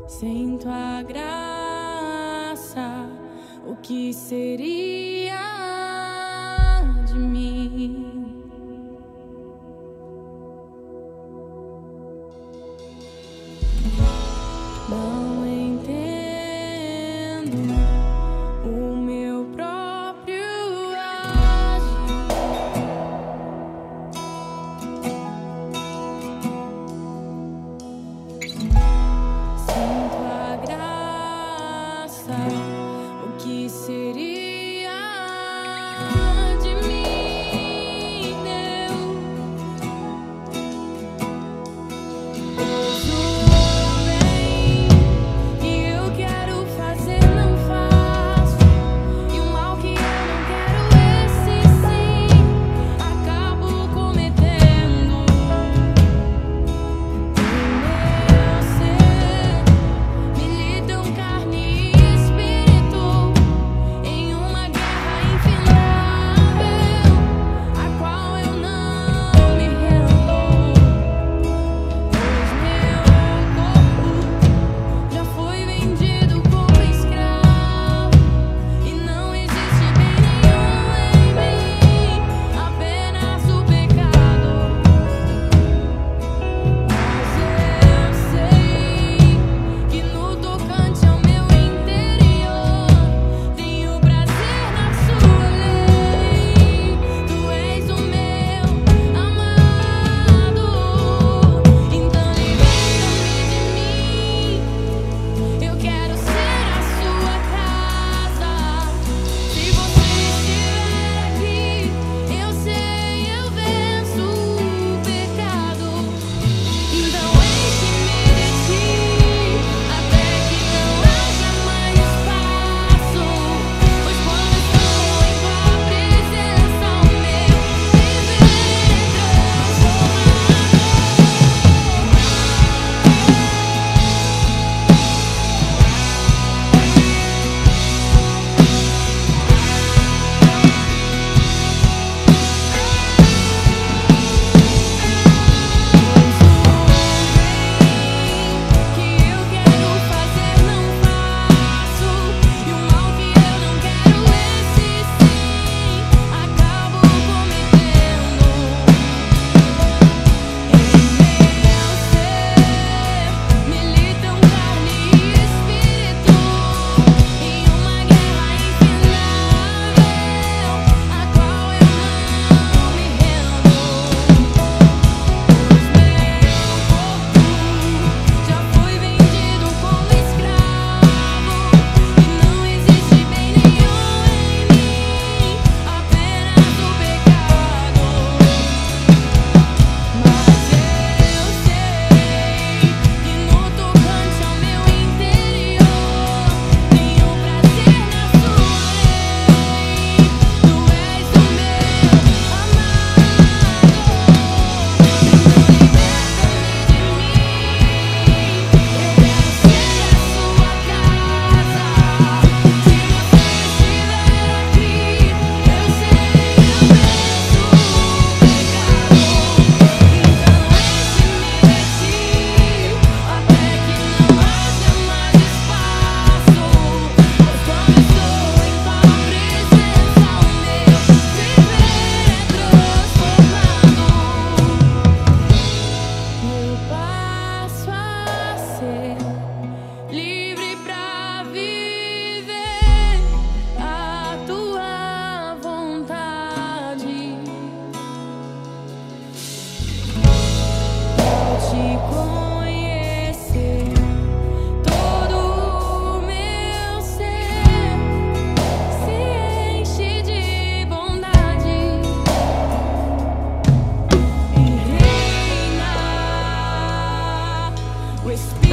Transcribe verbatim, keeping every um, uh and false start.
Sem tua graça, o que seria de mim? Não entendo o meu próprio agir. Sem tua graça, o que seria de mim, Deus? Pois o bem que eu quero fazer não faço, e o mal que eu não quero, esse sim, acabo cometendo. Em meu ser militam carne e espírito, em uma guerra infindável, a qual eu não me rendo. Pois meu corpo já foi vendido como escravo, e não existe bem nenhum em mim, apenas o pecado. Mas eu sei que no tocante ao meu interior tenho prazer na sua lei. Tu és o meu amado, então liberta-me de mim. Eu quero ser a sua casa. Se você estiver aqui, eu sei, eu venço o pecado. Então enche-me de ti, até que não haja mais espaço. Pois quando estou em tua presença, o meu viver é que eu quero fazer não faço, e o mal que eu não quero, esse sim, acabo cometendo. Em meu ser militam carne e espírito, em uma guerra infindável, a qual eu não me rendo. Pois meu corpo já foi vendido como escravo, e não existe bem nenhum em mim, apenas o pecado. Mas eu sei que no tocante ao meu interior tenho prazer na sua lei. Tu és o meu amado, então liberta-me de mim. Eu quero ser a sua casa. Se você estiver aqui, eu sei, eu venço o pecado. Então enche-me de ti, até que não haja mais espaço. Pois quando estou em tua presença, o meu viver é transformado. Eu passo a ser livre pra viver a tua vontade. Ao te conhecer, todo o meu ser se enche de bondade e reina o Espírito.